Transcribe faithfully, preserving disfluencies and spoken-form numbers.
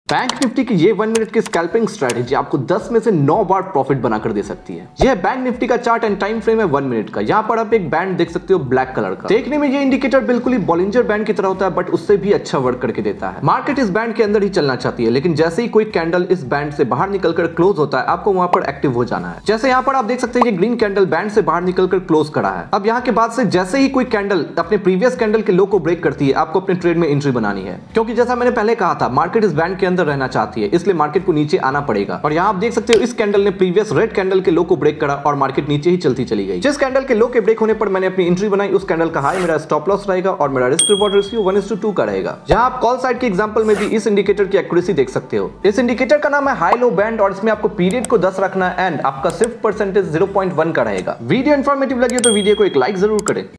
Bank Nifty की ये one minute की स्कैल्पिंग स्ट्रेटेजी आपको दस में से नौ बार प्रॉफिट बनाकर दे सकती है। यह बैंक निफ्टी का चार्ट एंड टाइम फ्रेम है वन मिनट का। यहाँ पर आप एक बैंड देख सकते हो ब्लैक कलर का। देखने में ये इंडिकेटर बिल्कुल ही बॉलिंजर बैंड की तरह होता है, बट उससे भी अच्छा वर्क करके देता है। मार्केट इस बैंड के अंदर ही चलना चाहती है, लेकिन जैसे ही कोई कैंडल इस बैंड से बाहर निकलकर क्लोज होता है, आपको वहां पर एक्टिव हो जाना है। जैसे यहाँ पर आप देख सकते हैं ये ग्रीन कैंडल बैंड से बाहर निकलकर क्लोज करा है। अब यहाँ के बाद से जैसे ही कोई कैंडल अपने प्रीवियस कैंडल के लो को ब्रेक करती है, आपको अपने ट्रेड में एंट्री बनानी है, क्योंकि जैसा मैंने पहले कहा था मार्केट इस बैंड के अंदर रहना चाहती है, इसलिए मार्केट को नीचे आना पड़ेगा। और यहाँ आप देख सकते हो इस कैंडल ने प्रीवियस रेड कैंडल के लो को ब्रेक करा और मार्केट नीचे ही चलती चली गई। जिस कैंडल के लो के ब्रेक होने पर मैंने अपनी एंट्री बनाई, उस कैंडल का हाई मेरा स्टॉप लॉस रहेगा और मेरा risk reward ratio one is to two two रहेगा। जहां आप कॉल साइड के एग्जांपल में भी इस इंडिकेटर की एक्यूरेसी देख सकते हो। इस इंडिकेटर का नाम है हाई लो बैंड और इसमें आपको पीरियड को दस रखना है एंड आपका सिर्फ परसेंटेज जीरो पॉइंट वन का रहेगा। वीडियो इंफॉर्मेटिव लगी तो वीडियो को एक लाइक जरूर करें।